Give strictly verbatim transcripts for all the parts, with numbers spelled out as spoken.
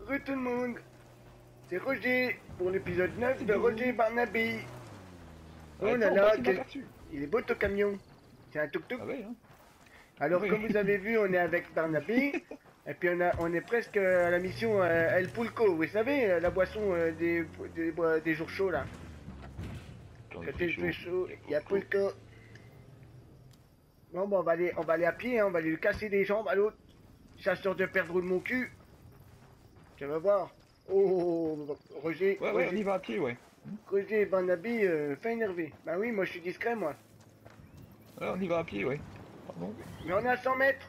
Re tout le monde. C'est Roger pour l'épisode neuf de Roger Barnaby. Oh là là, quel... il est beau ton camion. C'est un tuk-tuk. Ah ouais, hein. Alors Oui. comme vous avez vu, on est avec Barnaby. Et puis on, a, on est presque à la mission euh, El Pulco. Vous savez, la boisson euh, des, des, des, des jours chauds là. Quand il fait chaud, il y a Pulco. Bon, bon, on va aller, on va aller à pied, hein, on va aller lui casser les jambes à l'autre. Chasseur de perdreaux de mon cul. Tu vas voir. Oh, Roger. Ouais, Roger, ouais, on y va à pied, ouais. Roger et Barnaby, euh, fin énervé. Bah oui, moi je suis discret, moi. Ouais, on y va à pied, ouais. Pardon. Mais on est à cent mètres.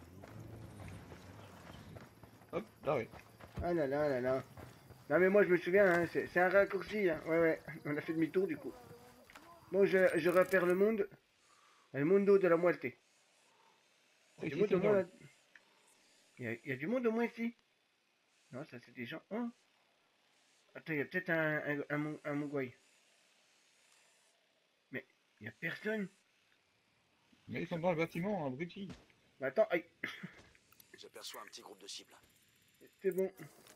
Hop, là, ouais. Ah là là là là. Non mais moi je me souviens, hein, c'est un raccourci. Hein. Ouais, ouais, on a fait demi-tour du coup. Bon, je, je repère le monde. Le mundo de la moitié. Il y a du monde au moins là. Il y, a, il y a du monde au moins ici. Non, ça c'est des gens. Oh. Attends, il y a peut-être un, un, un, un, un Mongouaï. Mais il n'y a personne. Mais ils sont dans le bâtiment, un bruti. Bah attends, aïe. J'aperçois un petit groupe de cibles. C'est bon.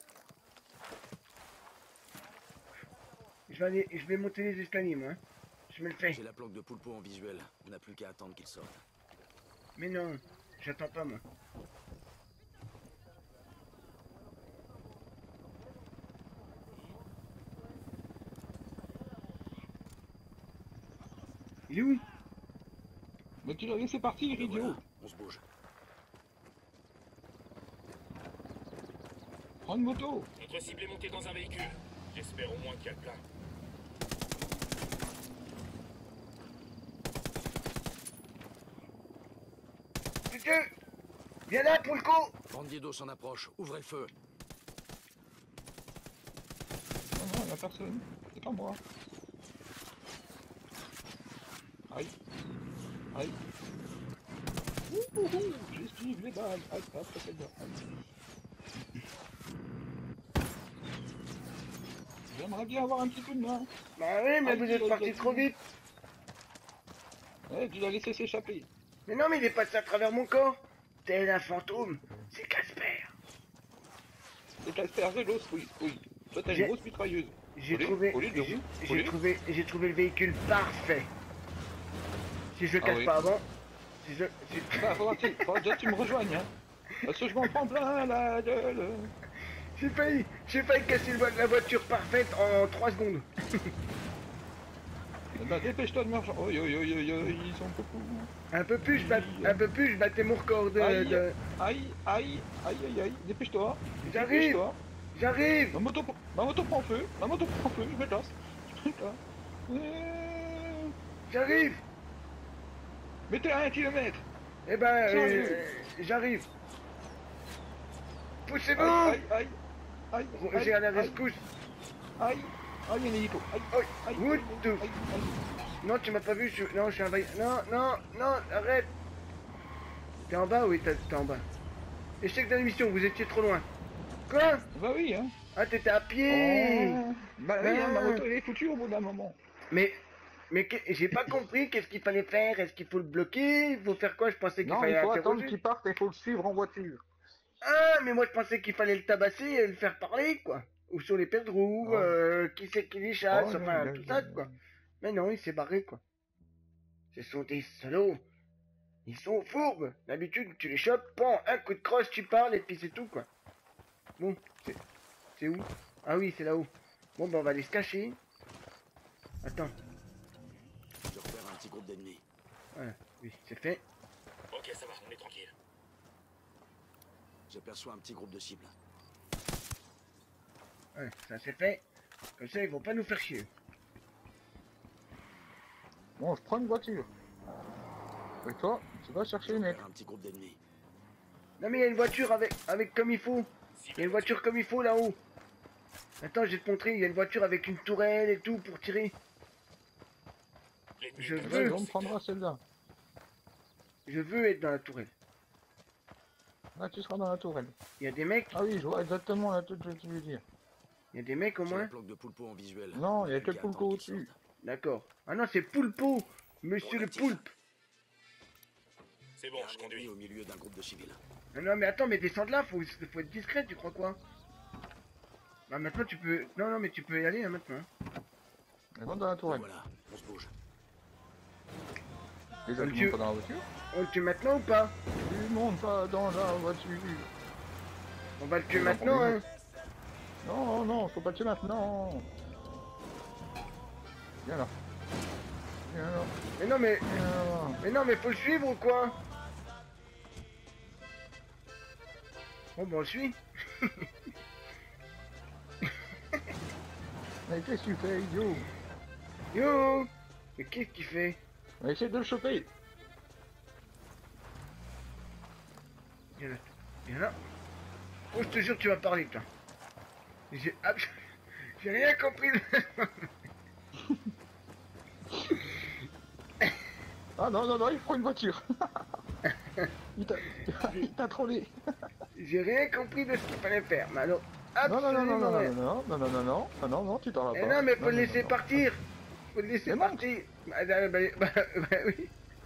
Je vais aller, je vais monter les escaliers, moi. Je me le fais. J'ai la planque de Pulpo en visuel. On n'a plus qu'à attendre qu'il sorte. Mais non, j'attends pas, moi. Il est où? Mais tu l'as laissé partir, Et idiot. voilà, on se bouge. Prends une moto. Notre cible est montée dans un véhicule. J'espère au moins qu'il y a plein. Monsieur! Viens là, Pulco! Bandido s'en approche. Ouvrez le feu. Non, non, il n'y a personne. C'est pas moi. Aïe. Aïe. Ouh, ouh, ouh. J'esquive les balles. Aïe, hop, c'est bien. Aïe. J'aimerais bien avoir un petit coup de main. Bah oui, mais Aïe, vous êtes aïe, parti aïe. trop vite. Ouais, tu l'as laissé s'échapper. Mais non, mais il est passé à travers mon corps. Tel un fantôme. C'est Casper. C'est Casper Velos, oui, oui. Toi, t'as une J'ai- grosse mitrailleuse. J'ai Olé, trouvé, olé, de j'ai- roue, j'ai olé. trouvé, j'ai trouvé le véhicule parfait. Si je le Ah casse oui. pas avant, si je, si... Bah, faudra, que tu- faudra déjà que tu me rejoignes, hein. Parce que je m'en prends plein la gueule. j'ai failli, j'ai failli casser le- la voiture parfaite en trois secondes. Eh ben, dépêche-toi de marcher. Oi, oi, oi, oi, oi, ils sont beaucoup. Un peu plus, je bat, un peu plus, je battais mon record de, Aïe, de- aïe, aïe, aïe, aïe, aïe. Dépêche-toi. J'arrive, Dépêche-toi. j'arrive. Ma moto, ma moto prend feu. Ma moto prend feu. Je me casse. Je me casse. Euh, J'arrive. Mettez à un kilomètre. Eh ben, J'arrive. euh, j'arrive. Poussez-vous. Aïe, aïe, aïe. Aïe, J'ai à la aïe, rescousse. Aïe, aïe, un hélico. Aïe, Oh, aïe, what aïe, the- aïe, aïe. Non, tu m'as pas vu, je suis... Non, je suis envahi. Non, non, non, arrête. T'es en bas? Oui, t'es t'es en bas. Échec de la mission, vous étiez trop loin. Quoi? Bah oui, hein. Ah, t'étais à pied. Oh. Bah oui, hein, ma moto elle est foutue au bout d'un moment. Mais, mais que- j'ai pas compris qu'est-ce qu'il fallait faire. Est-ce qu'il faut le bloquer? Il faut faire quoi? Je pensais qu'il Non, fallait il faut l'interroger. attendre qu'il parte et il faut le suivre en voiture. Ah, mais moi je pensais qu'il fallait le tabasser et le faire parler, quoi. Ou sur les paires de roues, Oh. euh, qui c'est qui les chasse, Oh, enfin, non, tout non, ça, non, quoi. non. Mais non, il s'est barré, quoi. Ce sont des salauds. Ils sont fourbes. D'habitude, tu les chopes, bon, un coup de crosse, tu parles, et puis c'est tout, quoi. Bon, c'est... C'est où? Ah oui, c'est là-haut. Bon, ben on va aller se cacher. Attends. Je repère un petit groupe d'ennemis. Voilà, oui, c'est fait. Ok, ça va, on est tranquille. J'aperçois un petit groupe de cibles. Ouais, ça c'est fait. Comme ça, ils vont pas nous faire chier. Bon, je prends une voiture. Et toi, tu vas chercher Je une repère un petit groupe d'ennemis. Non mais il y a une voiture avec, avec comme il faut. Il y a une voiture comme il faut là-haut. Attends, je vais te montrer, il y a une voiture avec une tourelle et tout pour tirer. Je L'ennemi veux. on me prendra celle-là. Je veux être dans la tourelle. Là, tu seras dans la tourelle. Il y a des mecs, Ah oui, je vois exactement la tête que tu veux dire. il y a des mecs au J'ai la moins. planque de Pulpo en visuel. Non, On il y a n'a plus que qu'à Pulpo attendre qu'il au-dessus. sorte. D'accord. Ah non, c'est Poulpo. Monsieur Bon, le actif. poulpe. C'est bon, Il y a je un ennemi conduis. au milieu d'un groupe de civils. Non, non mais attends, mais descends de là, faut, faut être discret, tu crois quoi? Bah maintenant tu peux... Non, non, mais tu peux y aller hein, maintenant. Elle monte dans la tourelle. Voilà, on se bouge. Les Comme autres, ils tu- montent pas dans la voiture. On le tue maintenant ou pas? Ils montent pas dans la voiture. On va le tuer Non, maintenant, on les hein. Non, non, faut pas le tuer maintenant. Viens là. Viens là. Mais non, mais... Viens là. Mais non, mais faut le suivre ou quoi? Bon, bon, on le suit. Mais qu'est-ce que tu fais, idiot? Yo! Mais qu'est-ce qu'il fait? On va essayer de le choper. Viens là. Viens là. Oh, je te jure, tu vas parler, toi. J'ai abs- J'ai rien compris. de- Ah non, non, non, il prend une voiture. il t'a il t'a trollé. J'ai rien compris de ce qu'il fallait faire. Mais alors, Non, non, non, non, absolument non, rien. non, non, non, non, non, non, non, non, tu t'en vas Eh pas. non, mais faut le non, laisser non. partir. Faut le laisser Mais non. partir. Bah, bah, bah, bah, bah, oui.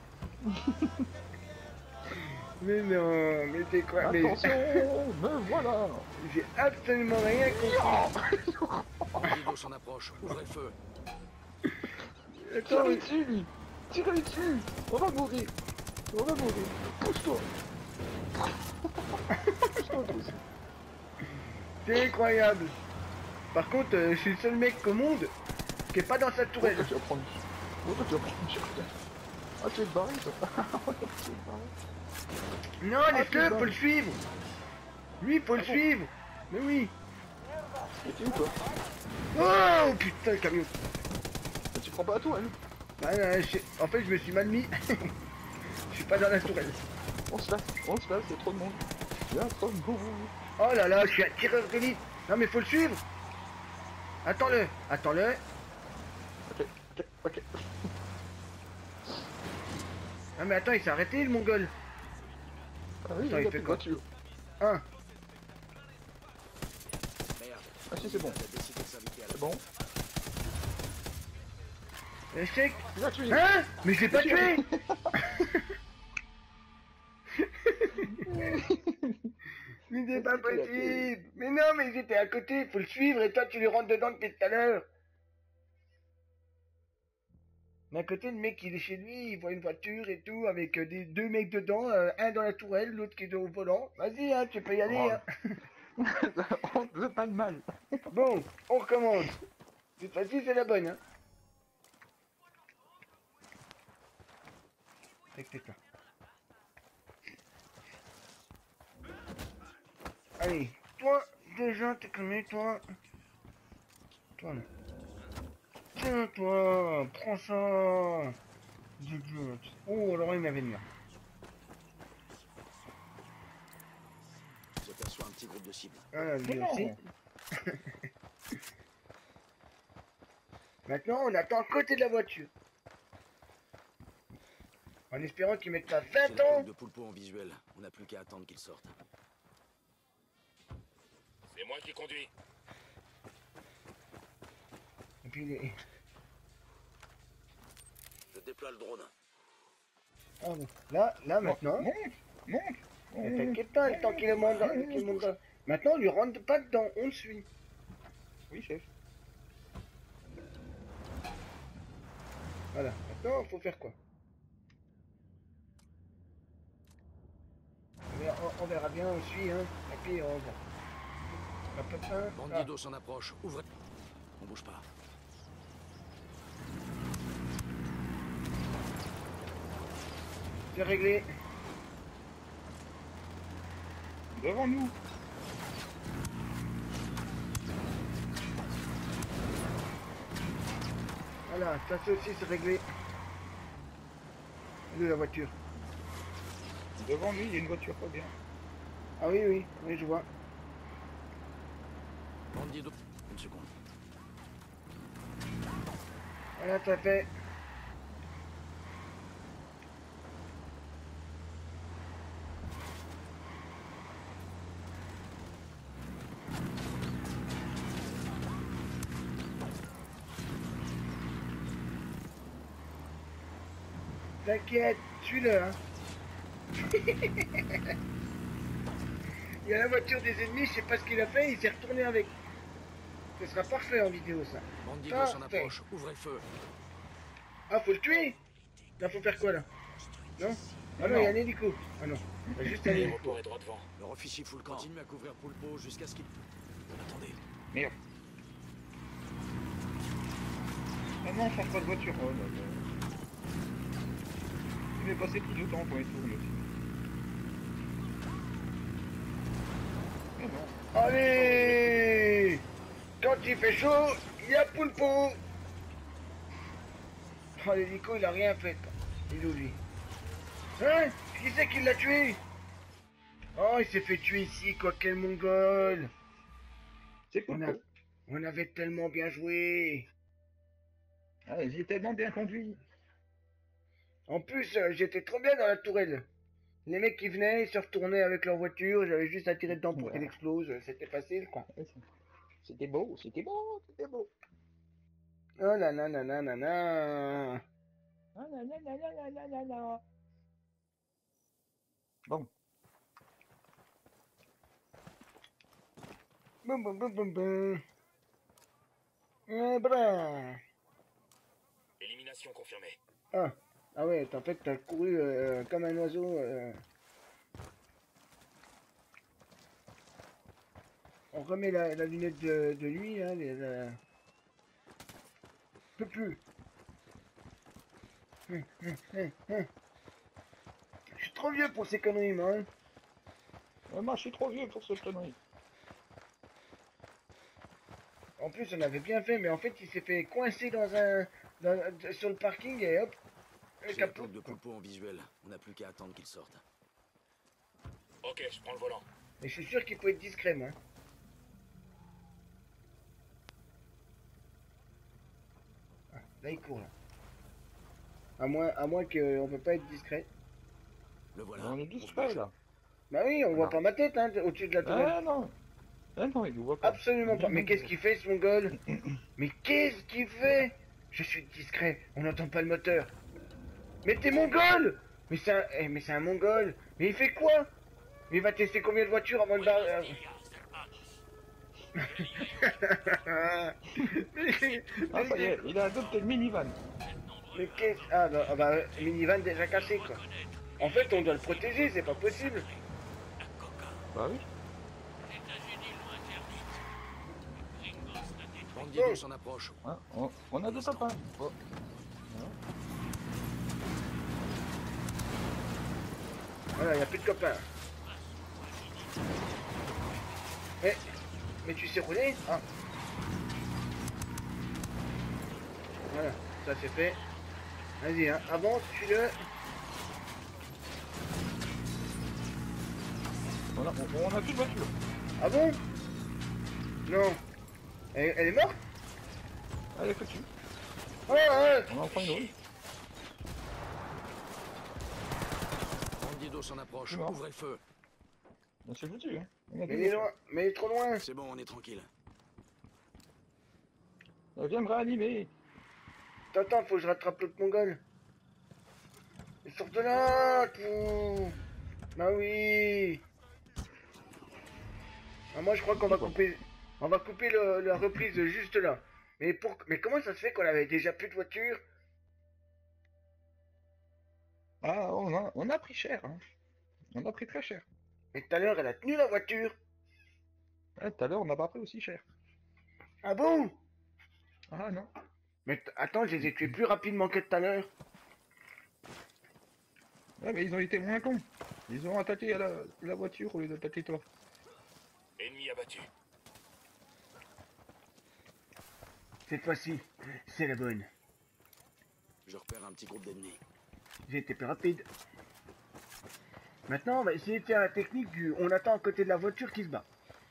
Mais non, mais c'est quoi? Mais Attention, me voilà. j'ai absolument rien compris. Bandido s'en approche, ouvrez le feu. Attends, Tirez mais- dessus, lui. Tirez dessus. On va mourir. On va mourir. Pousse-toi. Pousse-toi, pousse. c'est incroyable. Par contre, euh, je suis le seul mec au monde qui est pas dans sa Oh, tourelle. toi, tu vas prendre. Oh, toi, tu vas prendre. Ah, tu es barré, toi. Ouais, tu es barré. Non, Ah, laisse-le, putain. faut le suivre. Lui, faut le Ah bon. suivre. Mais oui. Mais t'es où, toi? Oh putain, le camion. Mais tu prends pas à toi, hein. Ah, non, je- En fait, je me suis mal mis. Je suis pas dans la tourelle. On se lasse, on se lasse, il y a trop de monde. Il y a trop de monde. Oh là là, je suis un tireur d'élite. Non, mais faut le suivre. Attends-le, attends-le. Ok, ok, ok. Ah, mais attends, il s'est arrêté, le mongol. Ah oui, Attends, il il a fait plus de quoi? voiture. Un. Merde. Ah si, c'est bon. T'as décidé de s'inviter à la C'est bon. Échec. Il l'a tué. Hein? Mais je l'ai pas tué. Mais c'est pas C'est qui qui l'a tué? possible. Mais non, mais ils étaient à côté, faut le suivre et toi tu lui rentres dedans depuis tout à l'heure. Mais à côté, le mec il est chez lui, il voit une voiture et tout, avec euh, des deux mecs dedans, euh, un dans la tourelle, l'autre qui est au volant. Vas-y, hein, tu peux y aller. Oh. Hein. On ne veut pas de mal. Bon, on recommence. Cette fois-ci, c'est la bonne. Hein. Respecte-toi. Allez, toi, déjà, t'es calmé, toi. Toi, là. Tiens, toi, prends ça. Dieu, Dieu. Oh, alors il m'avait venir. J'aperçois un petit groupe de cibles. Voilà, lui Mais aussi. non. Maintenant, on attend à côté de la voiture. En espérant qu'ils mettent pas J'ai vingt la ans. coque de Poulpo en visuel. On n'a plus qu'à attendre qu'ils sortent. C'est moi qui conduis. Et puis, les... Je déploie le drone. Ah, bon. Là, là, maintenant. Monte, monte. Mais t'inquiète pas, le temps qu'il est moins dans- qu'il monte dans- Maintenant, on lui rentre pas dedans, on le suit. Oui, chef. Voilà, maintenant, faut faire quoi? on verra, on- on verra bien, on suit, hein. Et puis, on va. Hop, hop, hop. Ah, Bandido s'en approche, ouvrez. On bouge pas. c'est réglé. Devant nous. Voilà, ça c'est aussi, c'est réglé. Elle est où, la voiture? Devant lui, il y a une voiture pas bien. Ah oui, oui, oui, je vois. Bandido. Une seconde. Voilà, ça fait. T'inquiète, suis-le, hein. Il y a la voiture des ennemis, je sais pas ce qu'il a fait, il s'est retourné avec. Ce sera parfait en vidéo, ça. Bandido s'en Parfait. approche, ouvrez le feu. Ah, faut le tuer. Là, faut faire quoi, là? Non? Ah non, il y a un hélico. Ah non, il y a juste un hélico. L'aéroport est droit devant. Le officier fout le camp. Continue à couvrir Poulpo jusqu'à ce qu'il... Attendez. Merde. Ah non, change pas de voiture. Oh là là. Il est passé plus de temps quand il tourne aussi. Ah non. Allez! Quand il fait chaud, il y a Poulpo. Oh, l'hélico, il a rien fait. Il est où, lui? Hein? Qui c'est qui l'a tué? Oh, il s'est fait tuer ici, quoi, quel mongol! C'est On, cool. a... On avait tellement bien joué. Ah, j'ai tellement bien conduit. En plus, euh, j'étais trop bien dans la tourelle. Les mecs qui venaient, ils se retournaient avec leur voiture, j'avais juste à tirer dedans pour qu'elle explose, c'était facile, quoi. C'était beau, c'était beau, c'était beau. Oh là là là là là là. Ah là là là là là là là. Bon. Boum boum boum boum boum. Eh ben. Élimination confirmée. Ah, ah ouais, en fait, t'as couru euh, comme un oiseau. Euh... On remet la, la lunette de, de nuit, hein, les... La... Je peux plus. Hum, hum, hum, hum. Je suis trop vieux pour ces conneries, moi. Hein. Ouais, moi, je suis trop vieux pour cette connerie. En plus, on avait bien fait, mais en fait, il s'est fait coincer dans un... Dans, sur le parking et hop. Le J'ai la capot. plaque de Poulpo en visuel. On n'a plus qu'à attendre qu'il sorte. Ok, je prends le volant. Mais je suis sûr qu'il peut être discret, moi. Ah, là, il court, là. À moins, à moins qu'on peut pas être discret. Le voilà. On est se discret, bouge. là. Bah oui, on voit Non. pas ma tête, hein, au-dessus de la tourelle. Ah non. Ah non, il ne voit pas. Absolument pas. Mais qu'est-ce qu'il fait, ce mongol? Mais qu'est-ce qu'il fait? Je suis discret, on n'entend pas le moteur. Mais t'es mongol! Mais c'est un... eh, mais c'est un mongol. Mais il fait quoi? Mais il va tester combien de voitures avant de barrer? Ah, ça y est, il a adopté le minivan. Mais qu'est-ce... Ah bah, ah bah, minivan déjà cassé, quoi. En fait, on doit le protéger, c'est pas possible. Bah oui. Bandido Oh. s'en approche. Hein, on, on a deux copains. Oh. Voilà, il n'y a plus de copains. Mais... Mais tu sais rouler? Ah. Voilà, ça c'est fait. Vas-y, hein, avance, tue-le. On a, on, on a plus de voiture. Ah bon? Non. Elle, elle est morte? Allez, foutue. Oh, ouais. On en prend une autre. Bandido s'en approche. C'est mort. Ouvrez le feu. On s'est foutu, hein. On a Mais deux il est voitures. loin, mais il est trop loin. C'est bon, on est tranquille. Euh, Viens me réanimer. Attends, attends, faut que je rattrape l'autre mongol. Il sort de là, tout. Bah oui. Ah, moi je crois qu'on va couper, on va couper le- la reprise juste là. Mais pour, mais comment ça se fait qu'on avait déjà plus de voiture? Ah, on a, on a pris cher, hein. On a pris très cher. Mais tout à l'heure elle a tenu la voiture. Ah, tout à l'heure, on n'a pas pris aussi cher. Ah bon? Ah non. Mais t- attends, je les ai tués plus rapidement que tout à l'heure. Ouais, mais ils ont été moins cons. Ils ont attaqué la, la voiture au lieu d'attaquer toi. Ennemi abattu. Cette fois-ci, c'est la bonne. Je repère un petit groupe d'ennemis. J'ai été plus rapide. Maintenant, on va essayer de faire la technique du on attend à côté de la voiture qui se bat.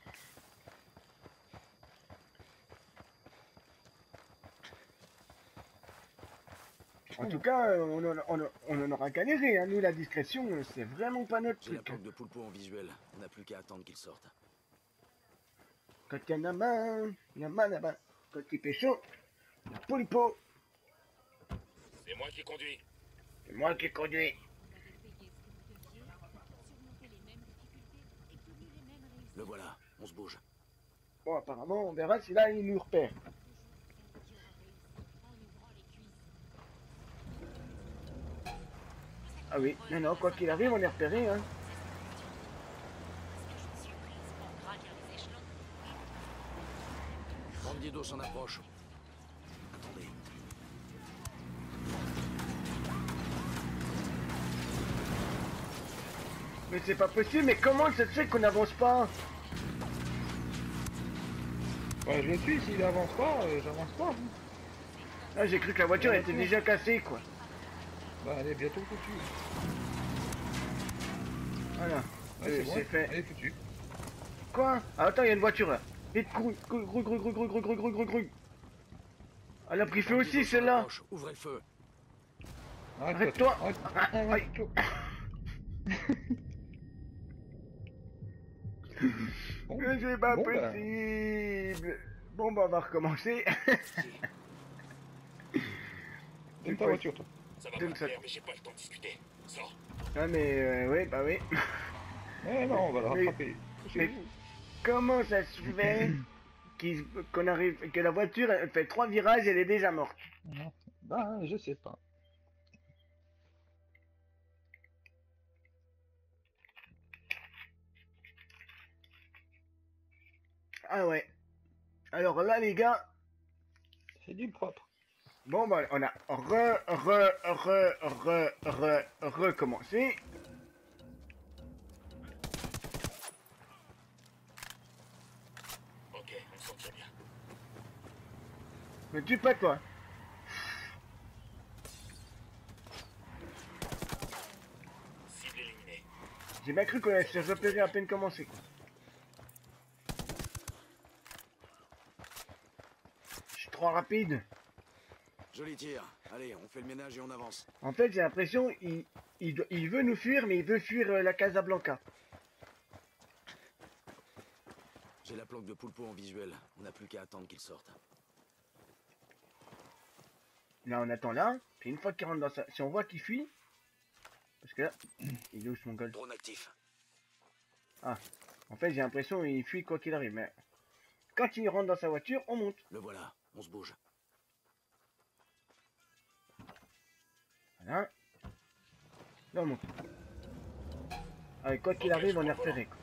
En tout cas, euh, on en, on en- on en aura galéré, hein. Nous, la discrétion, euh, c'est vraiment pas notre J'ai la truc. hein. plaque de Poulpo en visuel. On n'a plus qu'à attendre qu'il sorte. Quand il y en a marre, il y en a là-bas. Quand il fait chaud, il y a Poulpo. C'est moi qui conduis. C'est moi qui conduis. Le voilà. On se bouge. Bon, apparemment, on verra si là, il nous repère. Ah oui, non, non, quoi qu'il arrive, on est repéré, hein. Bandido s'en approche. Attendez. Mais c'est pas possible, mais comment ça se fait qu'on n'avance pas? Ouais, je le suis, s'il avance pas, euh, j'avance pas. Là, j'ai cru que la voiture Ouais, était ouais. déjà cassée, quoi. Bah, elle est bientôt foutue. Voilà. Ouais, Euh, c'est bon, c'est fait. elle est foutue. Quoi? Ah, attends, il y a une voiture là. Vite, grouille, grouille, grouille, grouille, grouille, grouille, grouille, grouille, grouille. Elle a pris feu Bandido aussi, s'en celle-là. approche. Ouvrez le feu. Arrête-toi. Arrête, Ah, aïe. arrête-toi. Bon, Mais c'est pas bon, bah, possible. Bon, bah, on va recommencer. donne ta voiture, toi. Ça va Donne pas ça. plaire, mais j'ai pas le temps de discuter. Sors. Ah, mais, euh, oui, bah oui. Ouais, non, on va le Mais- rattraper. C'est mais- vous. Comment ça se fait qu'il- qu'on arrive, que la voiture elle fait trois virages et elle est déjà morte? Bah, je sais pas. Ah ouais. Alors là, les gars, C'est du propre. bon, bah, on a re, re, re, re, re, recommencé. Ok, on s'en tire bien. Me tue pas, toi. Cible éliminée. J'ai bien cru qu'on allait se repérer à peine commencé, quoi. Je suis trop rapide. Joli tir. Allez, on fait le ménage et on avance. En fait, j'ai l'impression il, il, do- il veut nous fuir, mais il veut fuir euh, la Casablanca. J'ai la planque de Poulpo en visuel. On n'a plus qu'à attendre qu'il sorte. Là, on attend là. Puis une fois qu'il rentre dans sa... Si on voit qu'il fuit... Parce que là... Il est où ce mongol? Drone actif. Ah. En fait, j'ai l'impression qu'il fuit quoi qu'il arrive. Mais quand il rentre dans sa voiture, on monte. Le voilà. On se bouge. Voilà. Là, on monte. Allez, quoi qu'il Ok, arrive, je on est prends le repéré, quoi.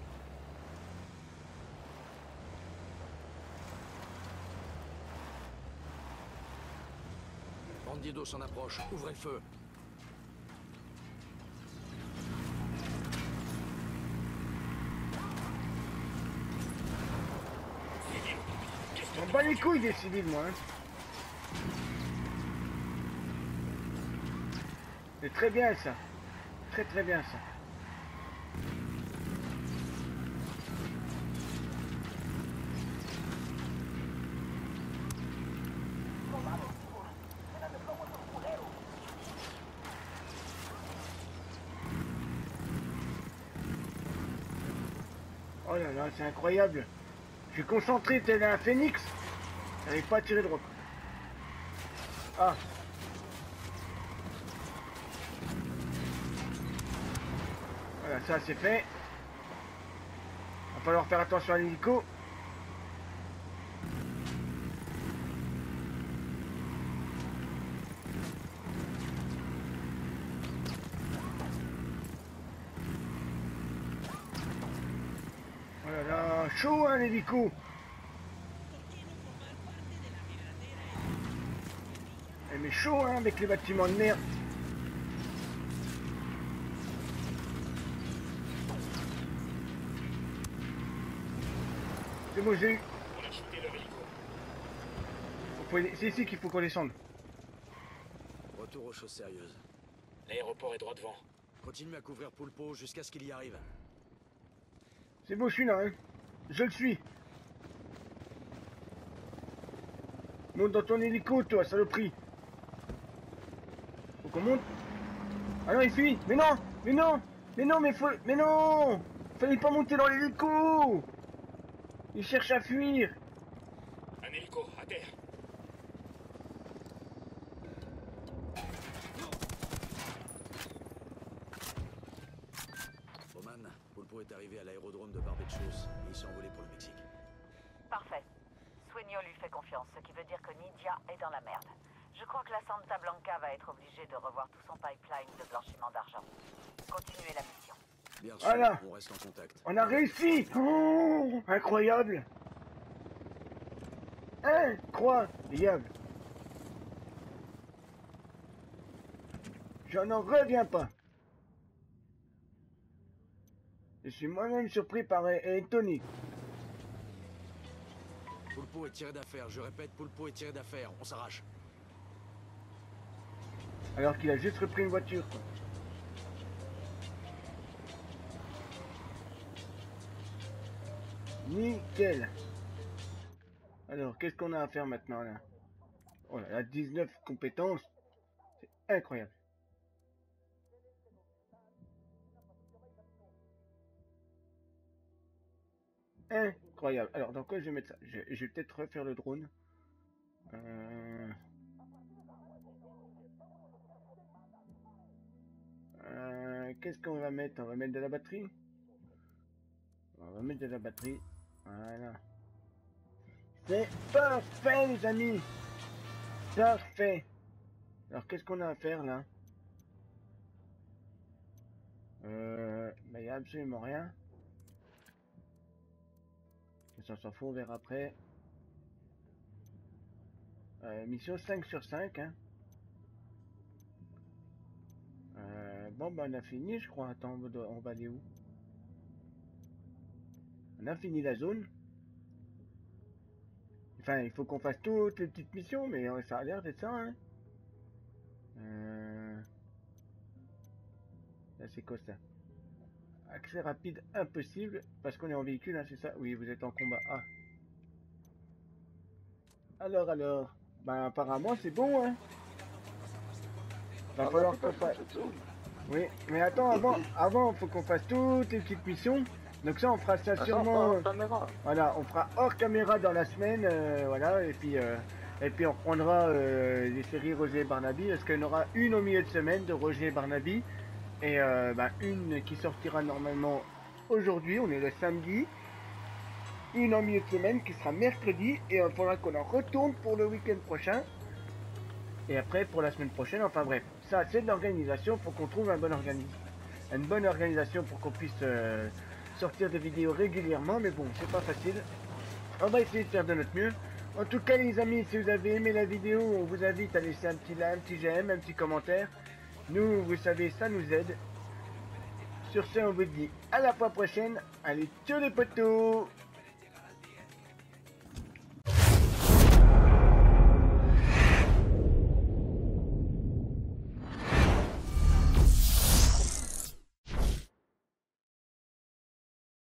Bandido s'en approche. Ouvrez le feu. Civil, qu'est-ce que On t'as bat les foutu? couilles des civils, moi. Hein. C'est très bien, ça. Très très bien, ça. Oh là là, c'est incroyable. Je suis concentré tel un phénix. J'arrive pas à tirer droit. Ah. Voilà, ça c'est fait. Va falloir faire attention à l'hélico. Oh là là, chaud hein l'hélico. Eh, mais chaud hein avec les bâtiments de merde. C'est bon, j'ai eu. On a shooté leur hélico. Faut- C'est ici qu'il faut qu'on descende. Retour aux choses sérieuses. L'aéroport est droit devant. Continue à couvrir Poulpo jusqu'à ce qu'il y arrive. C'est beau, je suis là, hein. Je le suis. Monte dans ton hélico, toi, saloperie. Faut qu'on monte. Ah non, il fuit. Mais non, mais non, mais non, mais faut... Mais non. Fallait pas monter dans l'hélico. Il cherche à fuir. Un hélico, à terre. Bowman, Poulpo est arrivé à l'aérodrome de Barbados et il s'est envolé pour le Mexique. Antonio lui fait confiance, ce qui veut dire que Nidia est dans la merde. Je crois que la Santa Blanca va être obligée de revoir tout son pipeline de blanchiment d'argent. Continuez la mission. Bien sûr, Voilà. on reste en contact. On a réussi. Oh, incroyable. Incroyable. Je n'en reviens pas. Je suis moi-même surpris par Tony. Poulpo est tiré d'affaire, je répète, Poulpo est tiré d'affaire, on s'arrache. Alors qu'il a juste repris une voiture, quoi. Nickel. Alors, qu'est-ce qu'on a à faire maintenant, là? Oh là là, dix-neuf compétences. C'est incroyable. Incroyable. Alors, dans quoi je vais mettre ça? Je, je vais peut-être refaire le drone. Euh... Euh, Qu'est-ce qu'on va mettre? On va mettre de la batterie. On va mettre de la batterie. Voilà. C'est parfait, les amis. Parfait. Alors, qu'est-ce qu'on a à faire, là? Euh... Bah, il n'y a absolument rien. Ça s'en fout, on verra après. Euh, mission cinq sur cinq, hein. Euh, bon, bah, on a fini, je crois. Attends, on va, on va aller où? On a fini la zone. Enfin, il faut qu'on fasse toutes les petites missions, mais ça a l'air d'être ça, hein. Euh... Là, c'est quoi ça? Accès rapide impossible, parce qu'on est en véhicule, hein, c'est ça? Oui, vous êtes en combat. Ah. Alors, alors. Ben, apparemment, c'est bon, hein. Va falloir qu'on fasse... Oui, mais attends, avant, avant, faut qu'on fasse toutes les petites missions. Donc ça, on fera ça sûrement... Voilà, on fera hors caméra dans la semaine, euh, voilà, et puis... Euh... Et puis on reprendra euh, les séries Roger et Barnaby, parce qu'il y en aura une au milieu de semaine de Roger et Barnaby. Et euh, bah, une qui sortira normalement aujourd'hui, on est le samedi. Une en milieu de semaine qui sera mercredi. Et il faudra qu'on en retourne pour le week-end prochain. Et après pour la semaine prochaine, enfin bref. Ça c'est de l'organisation, il faut qu'on trouve un bon organisme. Une bonne organisation pour qu'on puisse euh, sortir des vidéos régulièrement. Mais bon, c'est pas facile. On va essayer de faire de notre mieux. En tout cas les amis, si vous avez aimé la vidéo, on vous invite à laisser un petit like, un petit j'aime, un petit commentaire. Nous, vous savez, ça nous aide. Sur ce, on vous dit à la fois prochaine. Allez, ciao les potos!